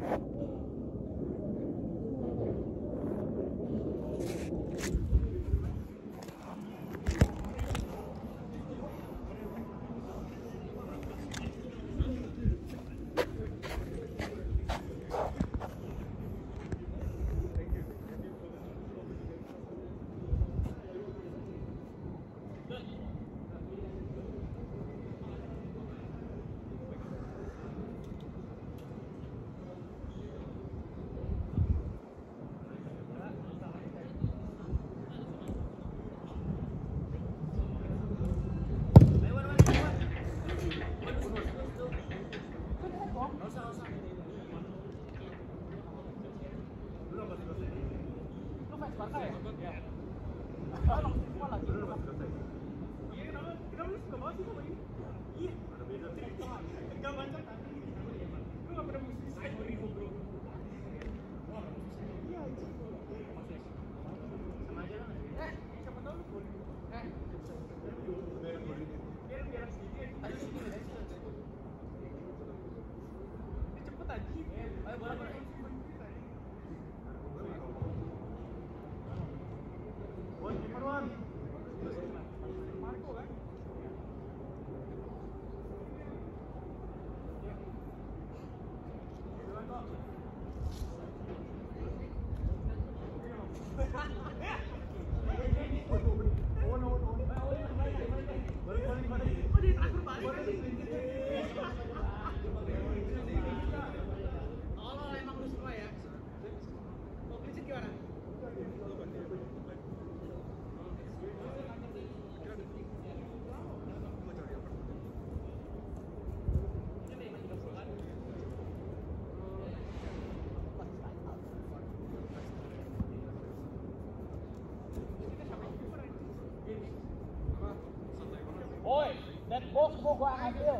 Dan bos gua ambil.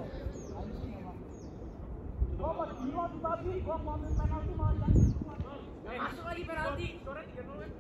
Gua mau di babi, gua mau ambil penalti mau masuk lagi penalti. Sore 3-0 kan.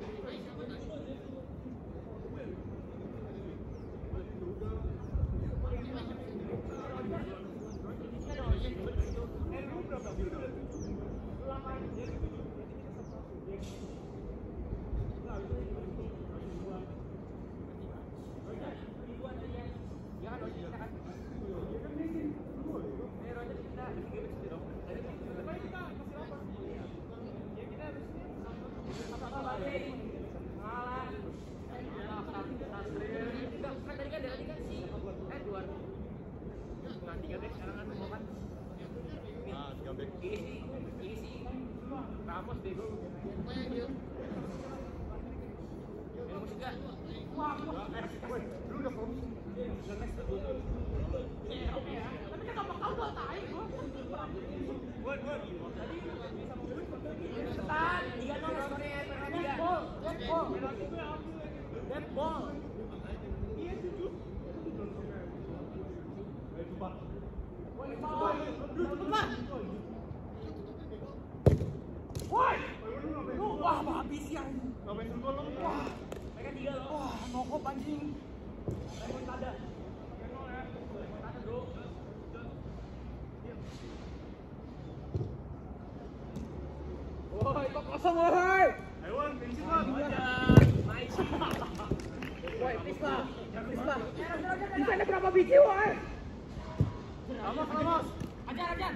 Ramos deh. Ramos juga. Wah, lu udah promosi. Tapi kan apa kau gak tahu gua. Tadi setan 3-0 skornya penalti. Dead ball. Iya 7. Woi, lu wah habis yang ngapain dulu lo? Wah, mereka 3 loh. Wah, nokop anjing. Remontada. Remontada, Bro. Woi, kok kosong woi. Ayo, bensin lah. Nice. Woi, please lah. Please lah. Bisa ada berapa biji, woi? Ramos. Ajar.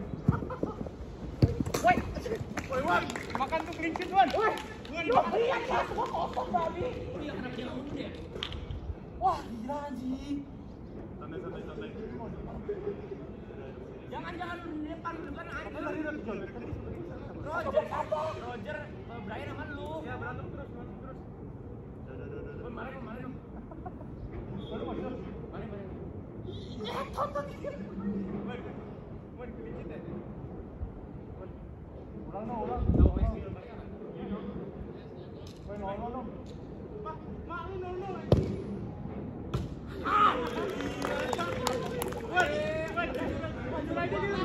Woi. Woi, Wan, makan tuh clean sheet, Wan. Woi, lihat ya, semua kosong tadi. Iya, kenapa dia ngomong dia? Wah, gila anjing. Santai. Jangan depan aja. Roger, Brian sama lu. Ya, berantem terus. Woi, mari. Mari. Ya, tonton. Woi, clean sheet ya. Ulang. No. Mak, lu no. Ah! Woi, maju lagi dulu.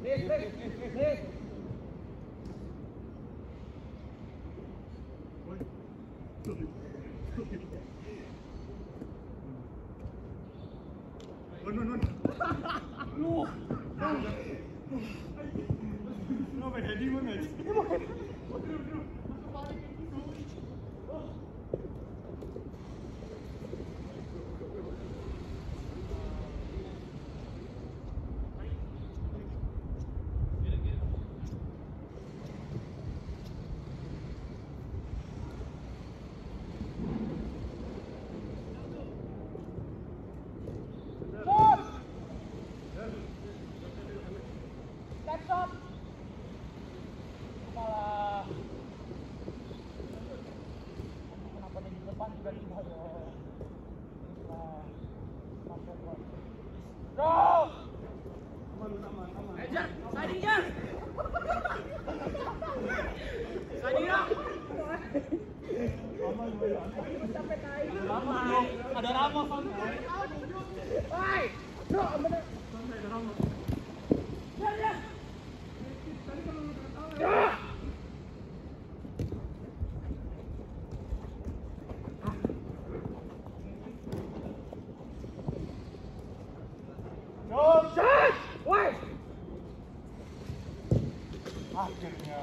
Ada Ramos santai. Hai. No, bener. Santai ada Ramos. Ya. Shot! Woi. Akhirnya.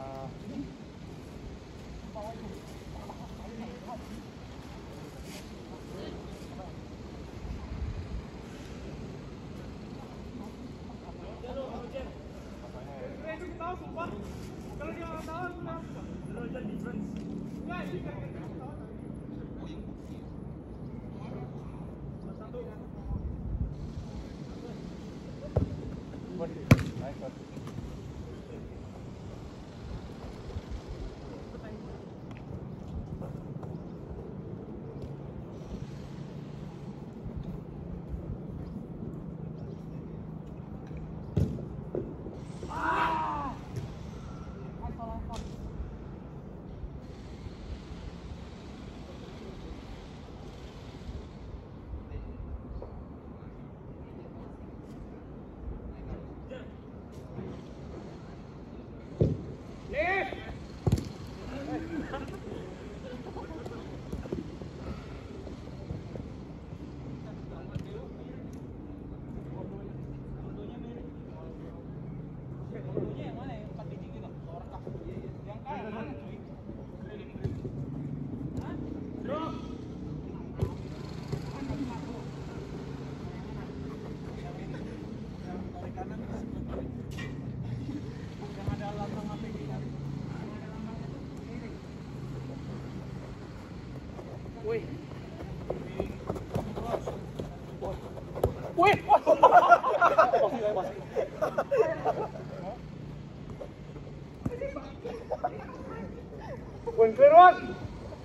Clear one.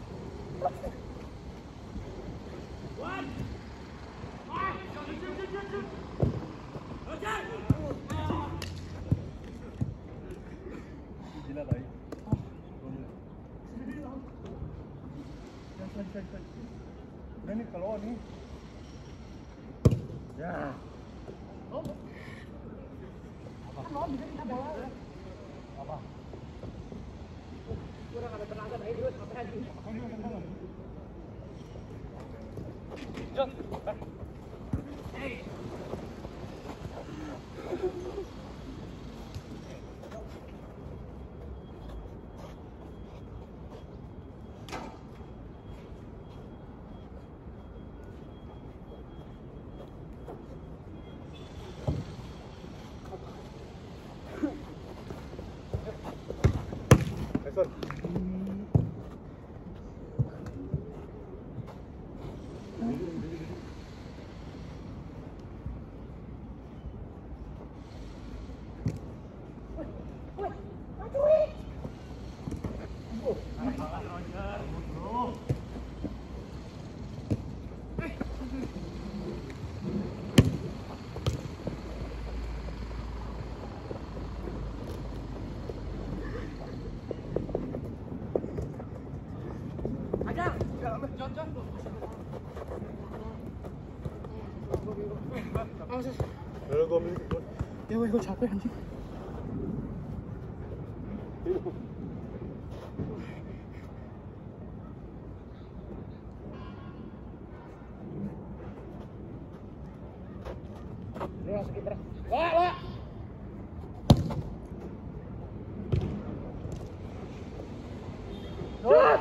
Gila tadi. Udah nih kalau nih. Ya. Apa? Bisa kita bawa. Apa? Kurang ada tenaga naik terus apa lagi? Jom. Hey. John. Dulu gue Ya weh, gue capek anjing. Ini masuk kiper. Wah. Shot.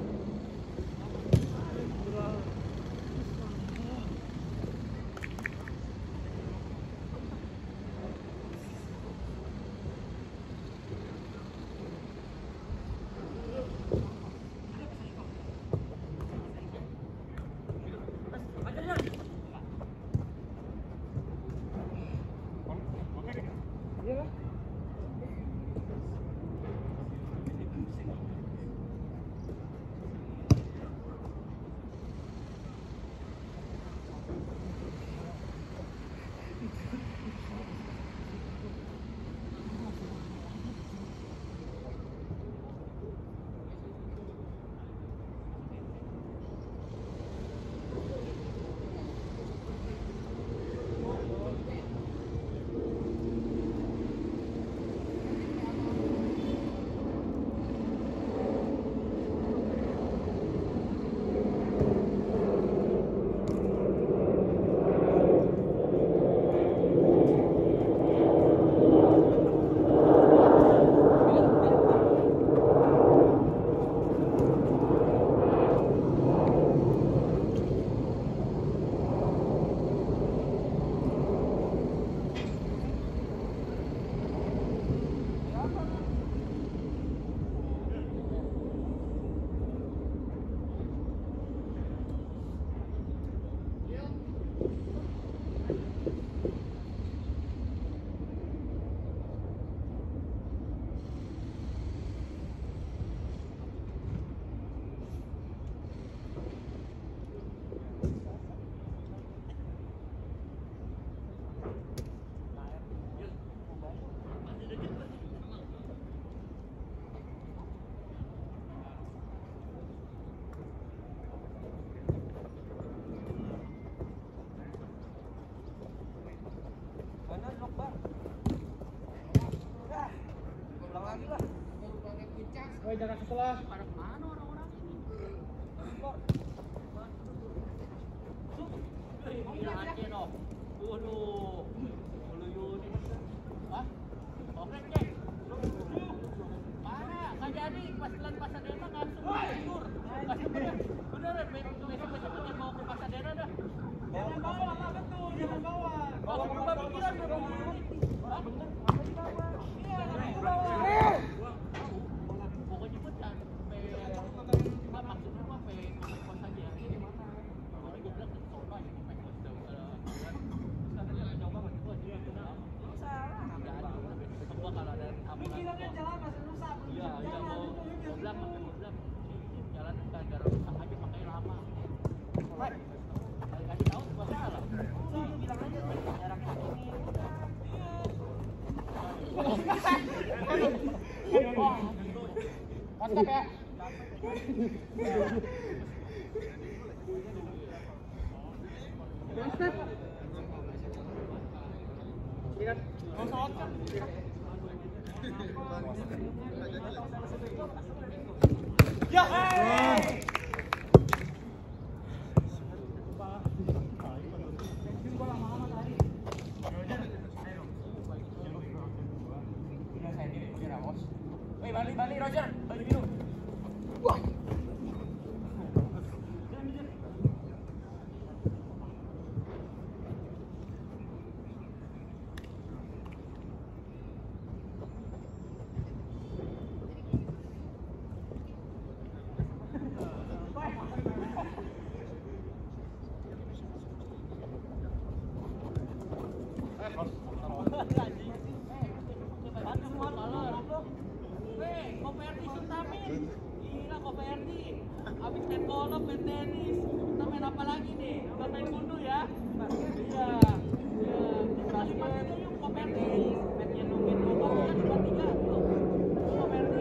Woi, jangan setelah. Pada mana orang-orang ini? Gila aja dong. Waduh. Yuni. Hah? Oke, Cek. Mana? Nggak jadi. Pas Pasadena langsung mundur. Udah, besok mau ke Pasadena dah. Jangan bawa, apa betul? Jangan bawa. Bawa ke pikiran dia bawa. Hah? Iya, jangan bawa. Pokoknya gue jangan maksudnya apa pekos aja ini mana kalau gue bilang ke sono aja ke pekos katanya jauh banget gue dia salah nggak ada besok gue kalau ada ambulan jalan masih rusak iya gue bilang jalan gara-gara rusak aja makanya lama kasih tahu gue salah bilang aja jaraknya ini mantap ya. Mantap. Lihat. Ya. Bali Roger, balik biru. Wah. Gila kok Ferdi, abis main golf, main tenis, kita main apa lagi nih? Udah main gundu ya? Iya, kali aja yuk kok Ferdi, main golf kan cuma 3, tuh kok Ferdi.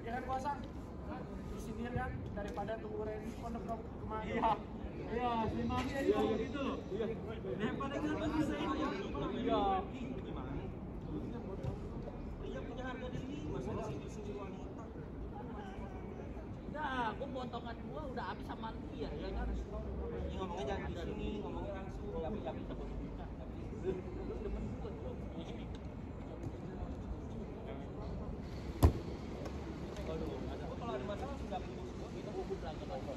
Ya kan puasa? Di sini kan daripada tunggu Randy pondok kemana? Iya, si Mami aja gitu loh. Iya. Daripada nggak bisa ini. Iya. Dia punya harga diri, masalah sini wanita. Nah, gua potongan gua udah habis sama dia, ya kan? Ya ngomongnya jangan di sini, ngomongnya langsung. Tapi demen gua tuh. Kalau ada masalah sudah kita hubung lagi lagi.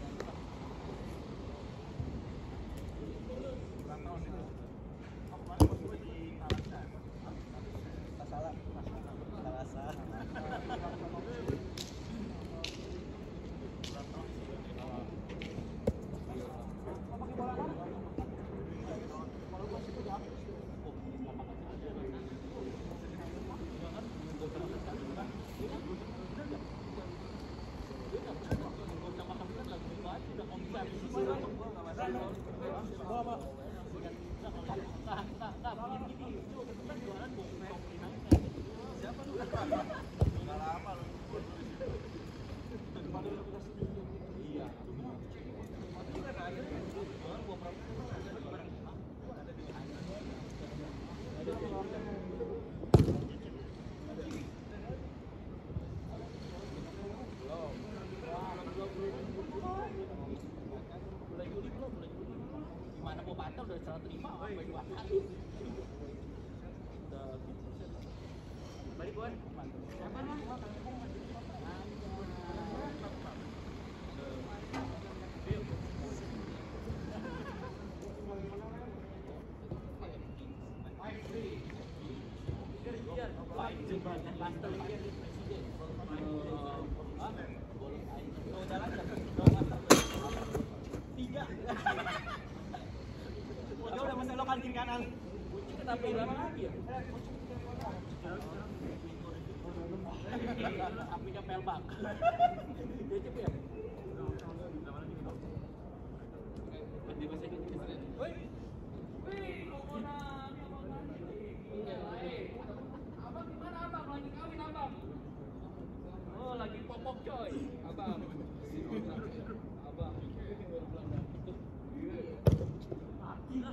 Gimana mau batal udah 105 sampai 2 kali. Udah 70%. Balik Wan. Siapa Wan? Kiri kanan. Kucing kenapa hilang lagi ya? Apinya pelbak. Dia cepet ya? Woi. Abang gimana abang? Lagi kawin abang? Oh lagi popok coy. Abang. Abang. Gila.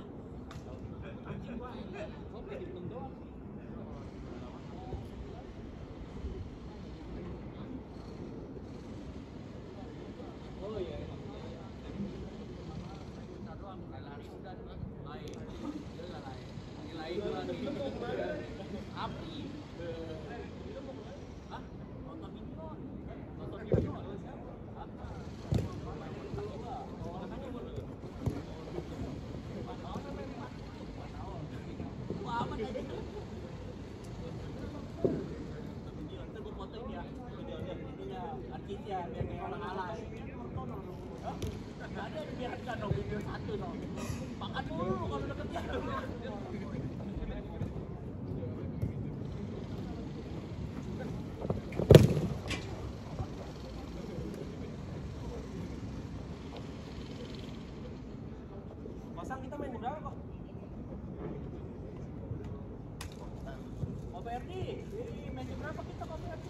Oh iya. Api. Hah? Nonton video. Nonton video. Ya, biar kayak orang alay. Nggak ada dibiarkan dong video satu dong. Makan dulu kalau deketnya. Pasang kita main berapa kok? OPRD, main berapa kita OPRD?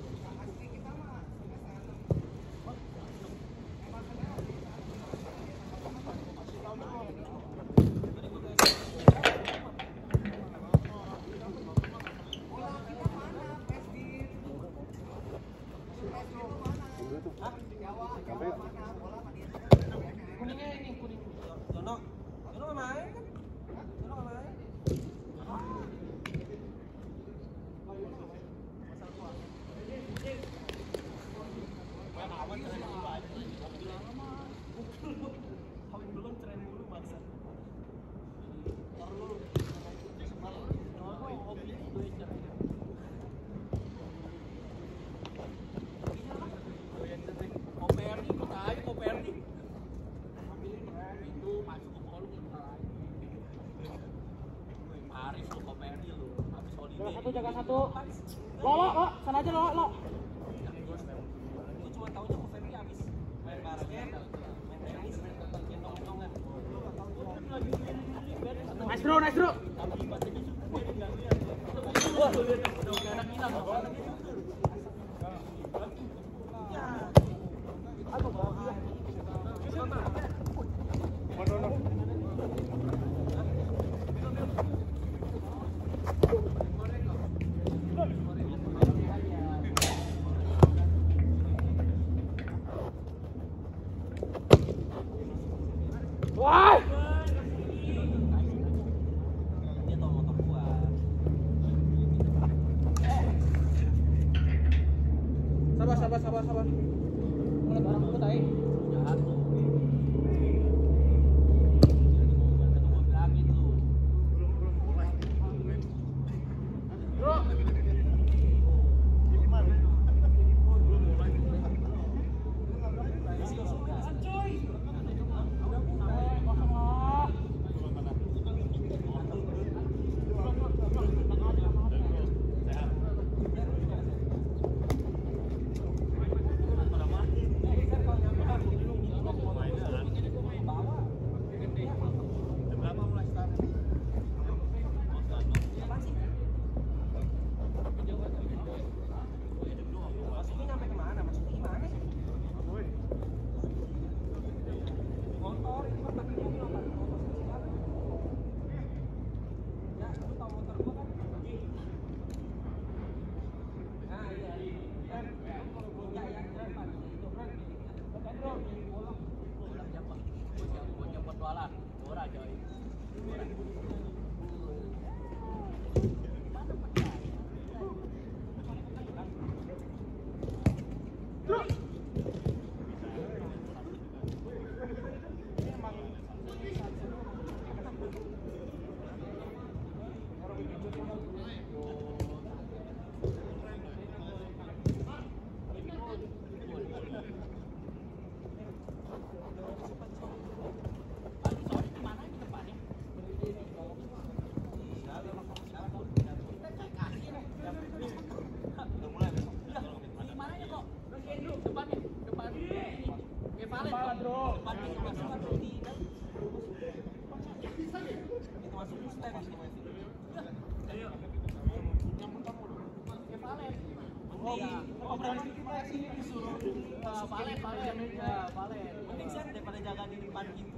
Kuningnya ini kuning. Jono nggak main kan? Jono nggak main. Kawin belum tren dulu bangsa. Jaga satu. Lo, sana aja lo. Gue cuma taunya kok Ferdi habis main basket, main tenis, main tongtongan. Nice bro. Wah, udah hilang. Sabar. Mulai orang ikut aja. Jatuh. Lagi tuh. Bro. Valen. Penting sih daripada jaga di depan gitu.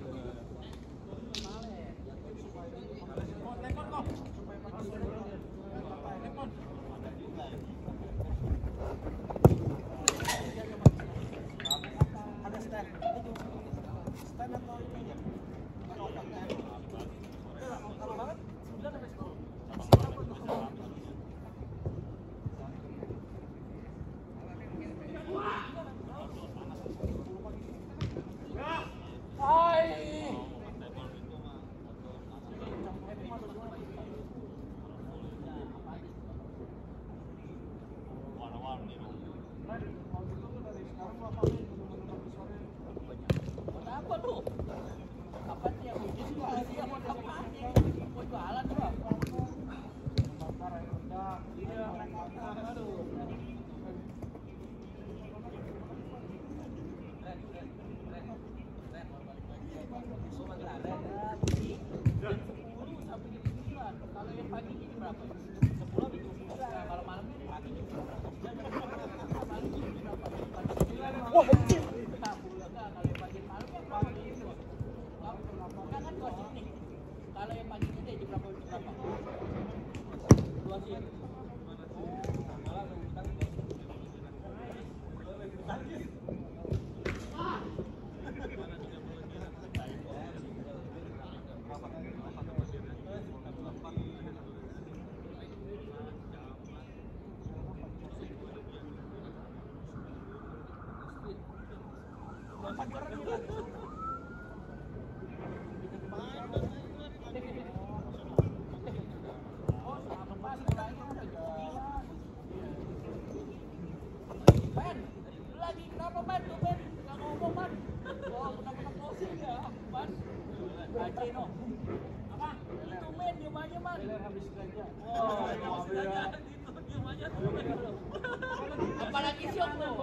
Ada stand. Stand atau ini aja. Kalau banget 9 sampai 10. Apalagi syok tuh.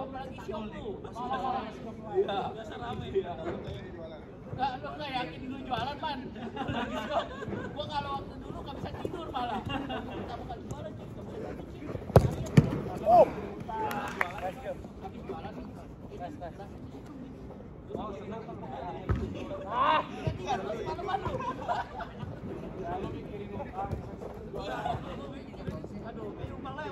Iya, biasa rame. Enggak yakin dulu jualan, Man. Gua kalau waktu dulu enggak bisa tidur malah. Pertama kali jualan, enggak bisa tidur sih. Oh. Habis jualan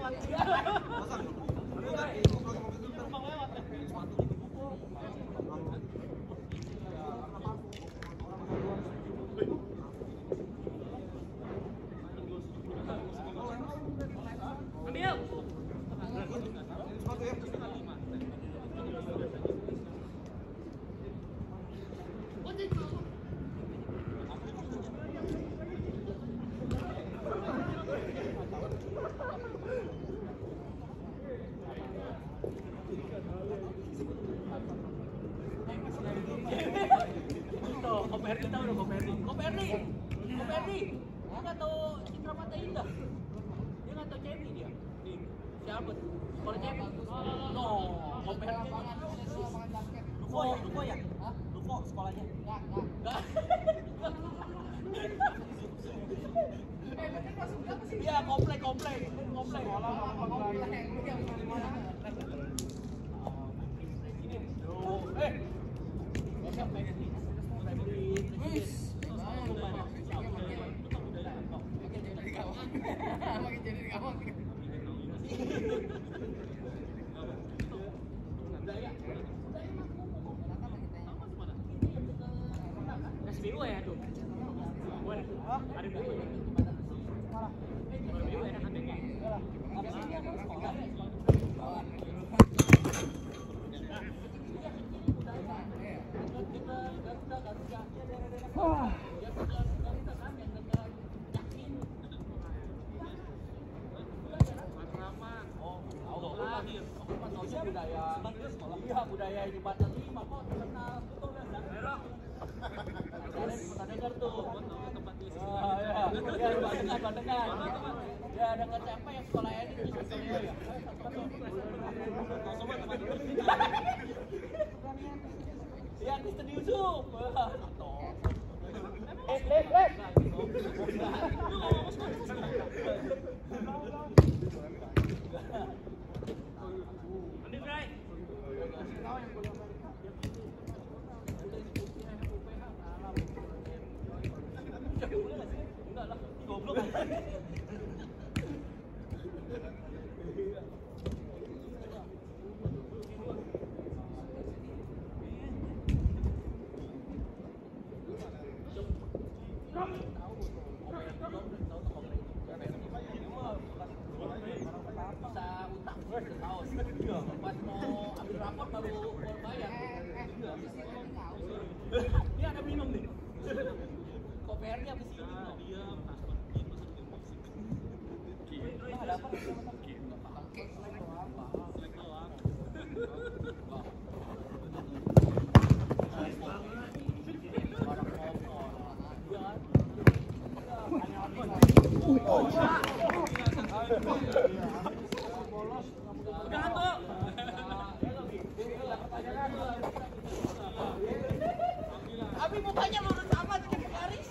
Koperdi tahu dong, Koperdi. Dia nggak tahu Citra Mata Indah. Dia nggak tahu Cemi dia. Siapa? Kalau Cemi? No, Koperdi. Luko ya? Luko sekolahnya? Enggak. Iya, komplek. SBU ya tuh. Ada BU ya. BU enak adanya. Budaya di Batam 5 kok terkenal betul ya daerah. Pernah dengar tuh tempat di sini. Ya, Batengan. Ya, dekat siapa yang sekolah ini di Surabaya ya? Ya, Kristen Yusuf. Pas mau ambil rapor baru bayar. Ini ada minum nih. Kopernya habis ini. Dia ada apa? Tapi mukanya lurus sama dengan garis.